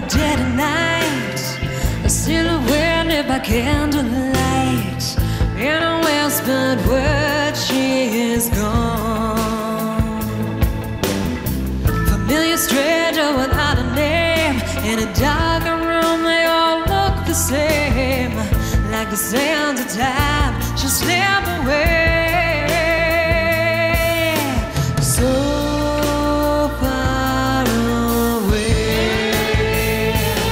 dead of night, a silhouette lit by candlelight. In a whispered word, she is gone. Familiar stranger without a name. In a darkened room, they all look the same. Like the sands of time, she'll slip away. So far away.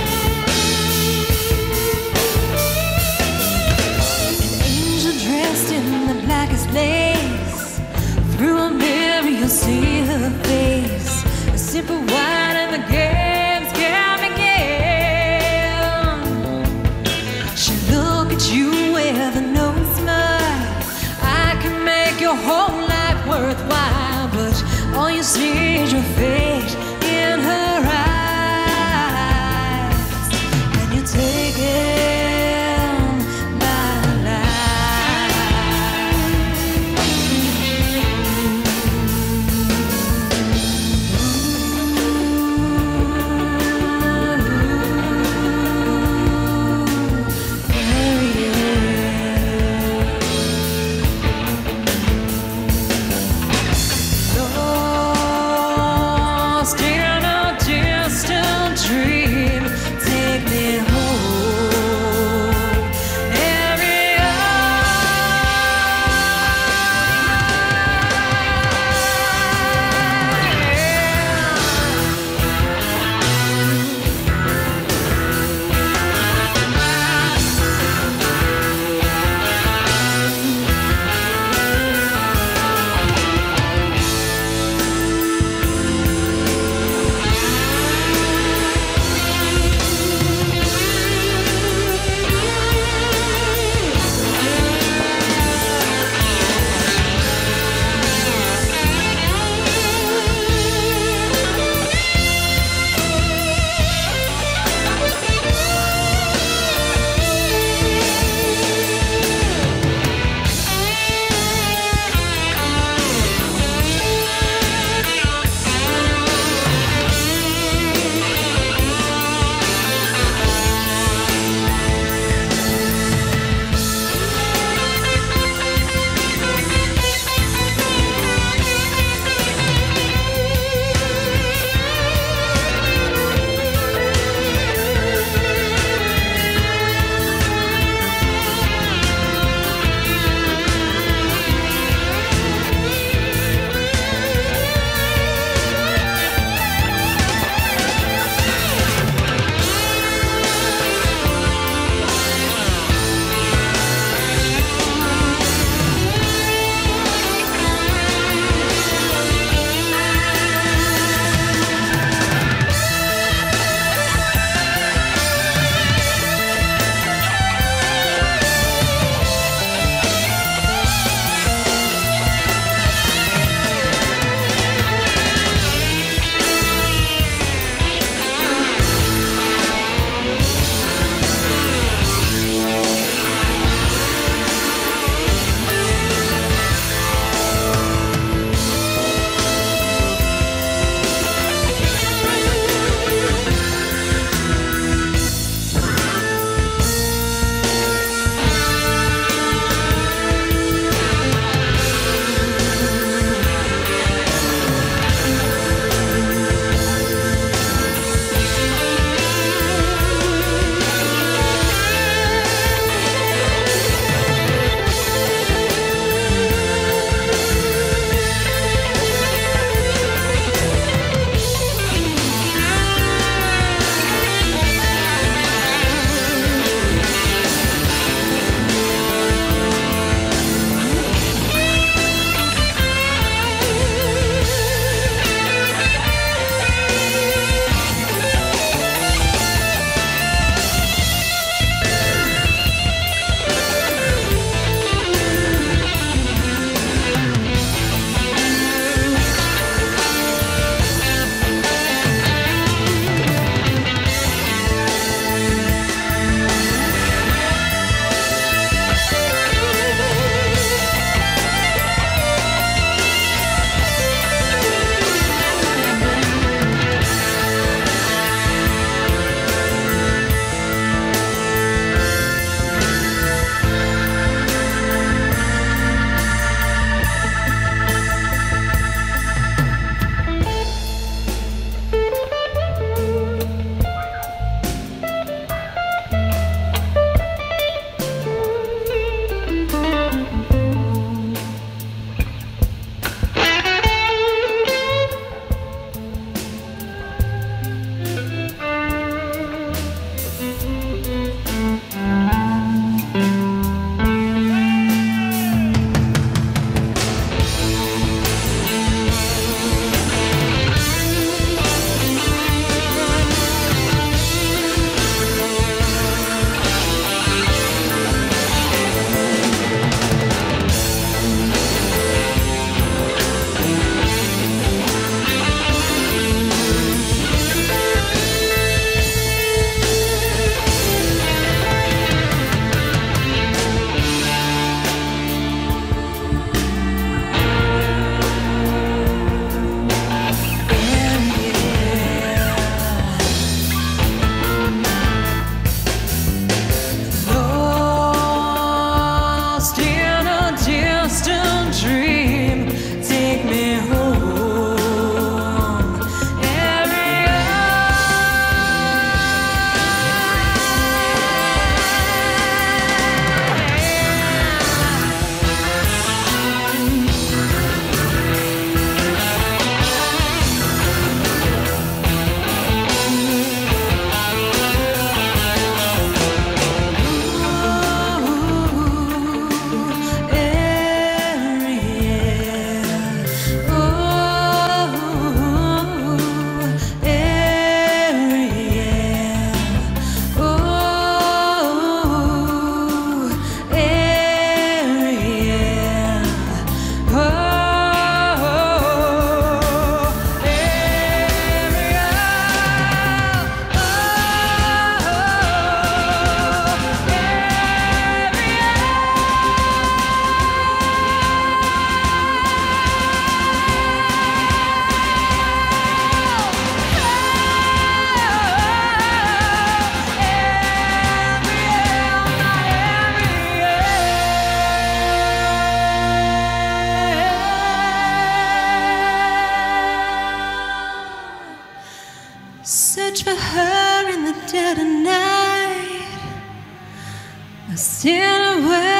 An angel dressed in the blackest lace. Through a mirror you'll see her face. A sip of wine and the games can begin. She'll look at you with a knowing smile. I can make your whole life worthwhile, but all you see is your fate in her eyes. And you take it by lost in a distant dream. Take me home, Ariel. Search for her in the dead of night. I steal away.